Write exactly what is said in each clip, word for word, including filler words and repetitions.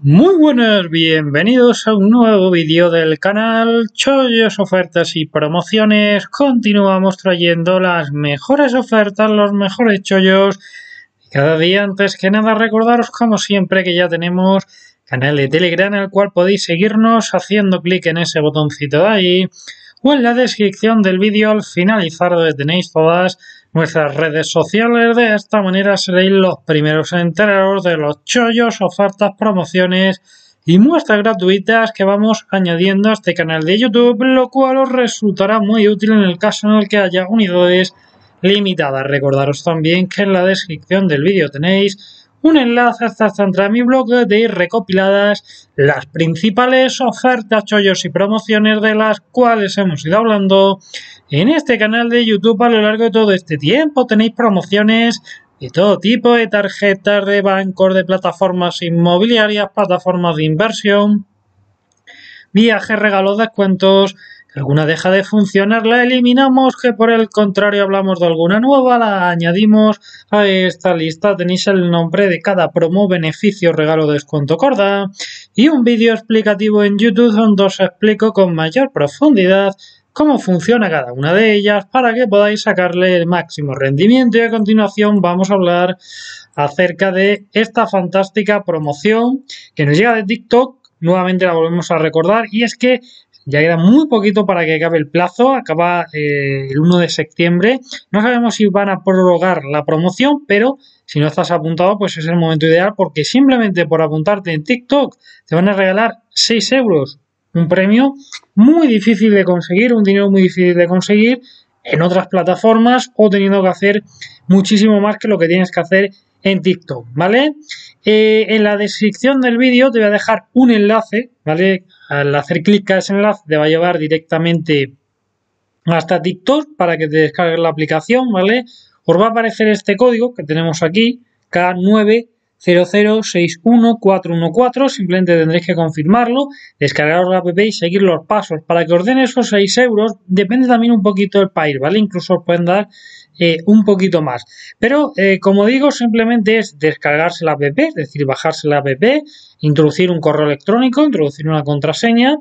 Muy buenas, bienvenidos a un nuevo vídeo del canal Chollos, Ofertas y Promociones. Continuamos trayendo las mejores ofertas, los mejores chollos. Cada día, antes que nada, recordaros como siempre que ya tenemos canal de Telegram, en el cual podéis seguirnos haciendo clic en ese botoncito de ahí o en la descripción del vídeo al finalizar, donde tenéis todas nuestras redes sociales. De esta manera seréis los primeros en enteraros de los chollos, ofertas, promociones y muestras gratuitas que vamos añadiendo a este canal de YouTube, lo cual os resultará muy útil en el caso en el que haya unidades limitadas. Recordaros también que en la descripción del vídeo tenéis un enlace hasta mi blog de ir recopiladas las principales ofertas, chollos y promociones de las cuales hemos ido hablando en este canal de YouTube a lo largo de todo este tiempo. Tenéis promociones de todo tipo, de tarjetas, de bancos, de plataformas inmobiliarias, plataformas de inversión, viajes, regalos, descuentos. Que alguna deja de funcionar, la eliminamos, que por el contrario hablamos de alguna nueva, la añadimos a esta lista. Tenéis el nombre de cada promo, beneficio, regalo, descuento, corda y un vídeo explicativo en YouTube donde os explico con mayor profundidad cómo funciona cada una de ellas para que podáis sacarle el máximo rendimiento. Y a continuación vamos a hablar acerca de esta fantástica promoción que nos llega de TikTok. Nuevamente la volvemos a recordar, y es que ya queda muy poquito para que acabe el plazo, acaba eh, el uno de septiembre. No sabemos si van a prorrogar la promoción, pero si no estás apuntado, pues es el momento ideal, porque simplemente por apuntarte en TikTok te van a regalar seis euros. Un premio muy difícil de conseguir, un dinero muy difícil de conseguir en otras plataformas o teniendo que hacer muchísimo más que lo que tienes que hacer en TikTok, ¿vale? Eh, en la descripción del vídeo te voy a dejar un enlace, ¿vale? Al hacer clic a ese enlace te va a llevar directamente hasta TikTok para que te descargues la aplicación, ¿vale? Os va a aparecer este código que tenemos aquí, K nueve cero cero seis uno cuatro uno cuatro, simplemente tendréis que confirmarlo, descargaros la app y seguir los pasos para que os den esos seis euros. Depende también un poquito del país, ¿vale? Incluso os pueden dar eh, un poquito más. Pero, eh, como digo, simplemente es descargarse la app, es decir, bajarse la app, introducir un correo electrónico, introducir una contraseña,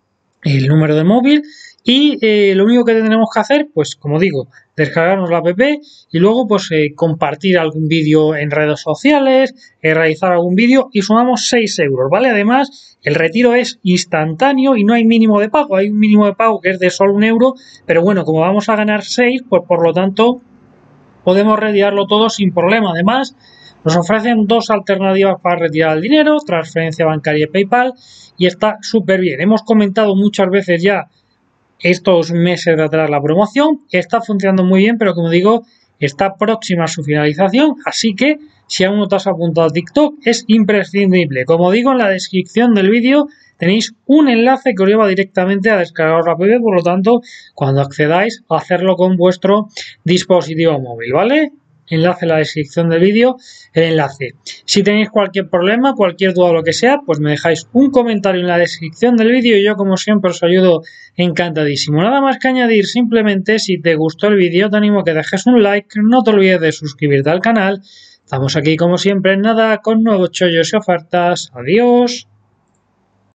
el número de móvil y eh, lo único que tendremos que hacer, pues como digo, descargarnos la app y luego pues eh, compartir algún vídeo en redes sociales, eh, realizar algún vídeo y sumamos seis euros, ¿vale? Además, el retiro es instantáneo y no hay mínimo de pago, hay un mínimo de pago que es de solo un euro, pero bueno, como vamos a ganar seis, pues por lo tanto podemos retirarlo todo sin problema. Además, nos ofrecen dos alternativas para retirar el dinero, transferencia bancaria y PayPal, y está súper bien. Hemos comentado muchas veces ya estos meses de atrás la promoción, está funcionando muy bien, pero como digo, está próxima a su finalización, así que si aún no te has apuntado a TikTok es imprescindible. Como digo, en la descripción del vídeo tenéis un enlace que os lleva directamente a descargar la app, por lo tanto, cuando accedáis, a hacerlo con vuestro dispositivo móvil, ¿vale? Enlace en la descripción del vídeo, el enlace. Si tenéis cualquier problema, cualquier duda o lo que sea, pues me dejáis un comentario en la descripción del vídeo y yo, como siempre, os ayudo encantadísimo. Nada más que añadir, simplemente si te gustó el vídeo te animo a que dejes un like, no te olvides de suscribirte al canal. Estamos aquí como siempre en nada con nuevos chollos y ofertas. Adiós.